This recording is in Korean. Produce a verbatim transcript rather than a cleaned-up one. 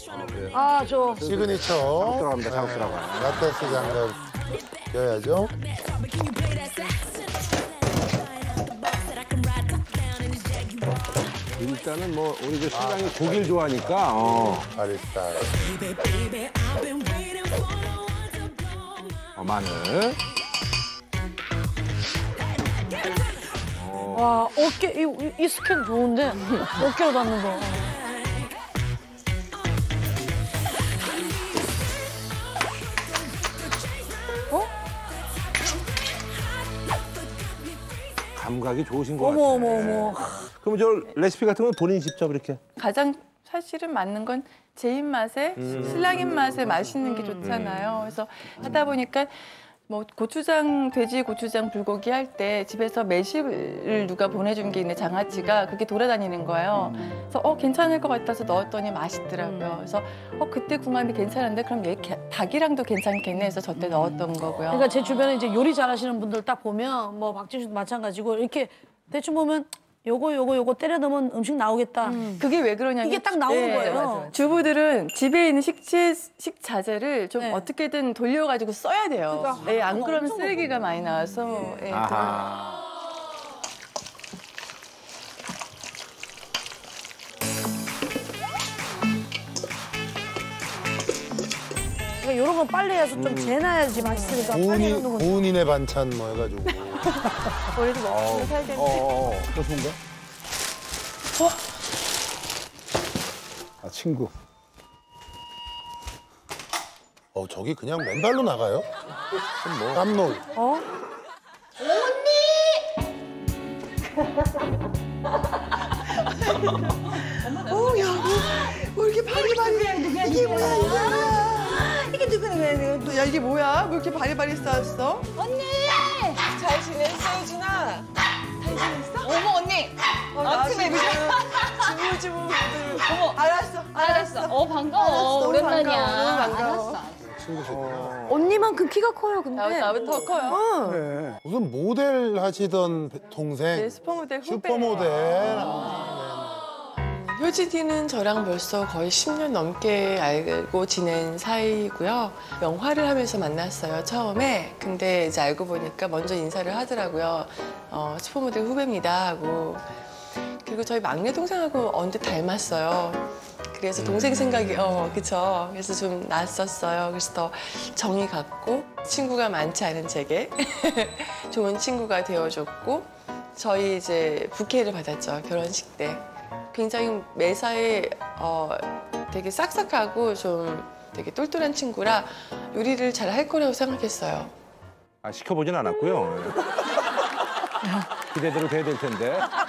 아, 저 시그니처. 장국 들어갑니다. 장국 들어가요. 라테스 장갑 껴야죠. 일단은 뭐 우리 저 신랑이 고기를 좋아하니까 어, 바리스타. 어 마늘. 와, 어깨, 이, 이 스캔 좋은데? 어깨로 닿는 거. 어? 감각이 좋으신 것 어머, 같아요. 어머, 어머. 그럼 저 레시피 같은 건 본인이 직접 이렇게? 가장 사실은 맞는 건 제 입맛에 신랑 입맛에 맛있는 게 좋잖아요. 그래서 하다 보니까 뭐 고추장, 돼지 고추장 불고기 할 때 집에서 매실을 누가 보내준 게 있는 장아찌가 그게 돌아다니는 거예요. 그래서 어 괜찮을 것 같아서 넣었더니 맛있더라고요. 그래서 어 그때 궁합이 괜찮은데 그럼 얘 게- 닭이랑도 괜찮겠네 해서 저때 넣었던 거고요. 그러니까 제 주변에 이제 요리 잘하시는 분들 딱 보면 뭐 박진수도 마찬가지고 이렇게 대충 보면 요거 요거 요거 때려 넣으면 음식 나오겠다. 그게 왜 그러냐면 이게 딱 나오는 네, 거예요. 맞아요. 주부들은 집에 있는 식재 식자재를 좀 네. 어떻게든 돌려가지고 써야 돼요. 그러니까 네, 안 하나가 그러면 엄청 쓰레기가 많이 나와서. 네, 아하. 그러니까 이런 거 빨리 해서 좀 재놔야지 맛있으니까 빨리 고운인, 넣는 거. 고운인의 반찬 뭐 해가지고. 우리도 먹고 살겠네. 어, 어, 또 좋은가? 아, 친구. 어, 저기 그냥 맨발로 나가요? 뭐. 깜놀. 어? 어, 야, 뭐, 뭐 이렇게 바리바리해. 이게 뭐야, 이게. 이게 누구야, 누구야. 야, 이게 뭐야? 뭐 이렇게 바리바리 싸웠어? 언니! 잘 지냈어, 유진아? 잘 지냈어? 어머, 언니! 어, 나 아침에 지금 지물지물. 어머, 알았어, 알았어. 어, 반가워. 알았어, 너무 오랜만이야. 반가워, 너무 반가워. 알았어. 언니만큼 키가 커요, 근데. 나, 나보다 더 커요. 그래. 무슨 모델 하시던 동생. 네, 슈퍼모델 후배. 슈퍼모델. 아, 효진이는 저랑 벌써 거의 십 년 넘게 알고 지낸 사이고요. 영화를 하면서 만났어요, 처음에. 근데 이제 알고 보니까 먼저 인사를 하더라고요. 어, 슈퍼모델 후배입니다 하고. 그리고 저희 막내 동생하고 언뜻 닮았어요. 그래서 동생 생각이, 어, 그쵸. 그래서 좀 낯섰어요. 그래서 더 정이 갔고, 친구가 많지 않은 제게 좋은 친구가 되어줬고, 저희 이제 부케를 받았죠, 결혼식 때. 굉장히 매사에 어, 되게 싹싹하고 좀 되게 똘똘한 친구라 요리를 잘 할 거라고 생각했어요. 아, 시켜보진 않았고요. 기대대로 돼야 될 텐데.